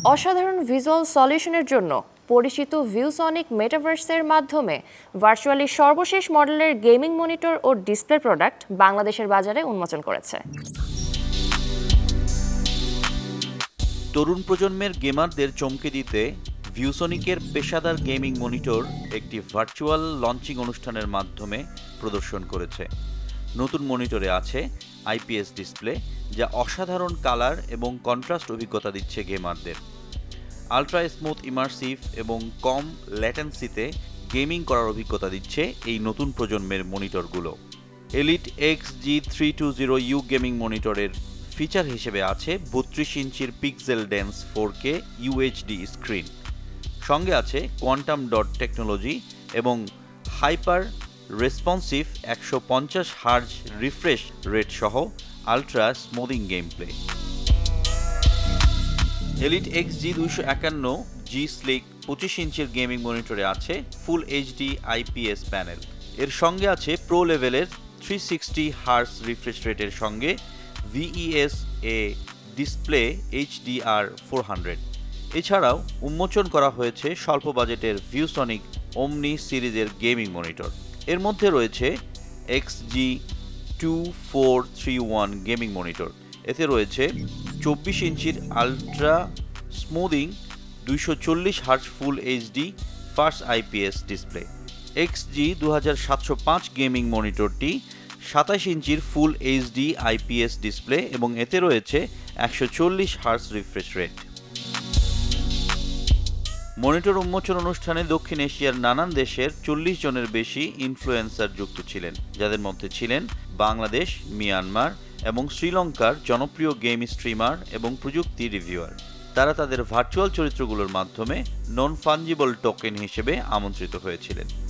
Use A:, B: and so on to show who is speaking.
A: অসাধারণ ভিজুয়াল সলিউশনের জন্য পরিচিত ভিউসনিক মেটাভার্সের মাধ্যমে ভার্চুয়ালি সর্বশেষ মডেলের গেমিং মনিটর ও ডিসপ্লে প্রোডাক্ট বাংলাদেশের বাজারে উন্মোচন করেছে।
B: তরুণ প্রজন্মের গেমারদের চমকে দিতে ভিউসনিকের পেশাদার গেমিং মনিটর একটি ভার্চুয়াল লঞ্চিং অনুষ্ঠানের মাধ্যমে প্রদর্শন করেছে। নতুন মনিটরে আছে আইপিএস ডিসপ্লে, যা অসাধারণ কালার এবং কন্ট্রাস্ট অভিজ্ঞতা দিচ্ছে গেমারদের। আলট্রা স্মুথ ইমার্সিভ এবং কম ল্যাটেন্সিতে গেমিং করার অভিজ্ঞতা দিচ্ছে এই নতুন প্রজন্মের মনিটরগুলো। এলিট XG320U গেমিং মনিটরের ফিচার হিসেবে আছে 32 ইঞ্চির pixel dense 4K UHD screen, সঙ্গে আছে কোয়ান্টাম ডট টেকনোলজি এবং hyper responsive 150 hertz refresh rate সহ ultra smoothing game play. Elite XG251G sleek 25 ইঞ্চির গেমিং মনিটরে আছে ফুল এইচডি আইপিএস প্যানেল। এর সঙ্গে আছে প্রো লেভেলের 360 হার্জ রিফ্রেশ রেটের সঙ্গে VES এ ডিসপ্লে HDR 400। এছাড়াও উন্মোচন করা হয়েছে স্বল্প বাজেটের ভিউসনিক ওমনি সিরিজের গেমিং মনিটর। এর মধ্যে রয়েছে XG2431 গেমিং মনিটর। এতে রয়েছে 24 ইঞ্চির ultra smoothing 240 hertz full HD fast IPS display. XG2705 gaming মনিটরটি 27 ইঞ্চির ফুল এইচডি আইপিএস ডিসপ্লে এবং এতে রয়েছে 140 হার্জ রিফ্রেশ রেট। মনিটর উন্মোচন অনুষ্ঠানে দক্ষিণ এশিয়ার নানান দেশের 40 জনের বেশি ইনফ্লুয়েন্সার যুক্ত ছিলেন, যাদের মধ্যে ছিলেন বাংলাদেশ, মিয়ানমার এবং শ্রীলঙ্কার জনপ্রিয় গেম স্ট্রিমার এবং প্রযুক্তি রিভিউয়ার। তারা তাদের ভার্চুয়াল চরিত্রগুলোর মাধ্যমে নন ফাঞ্জিবল টোকেন হিসেবে আমন্ত্রিত হয়েছিলেন।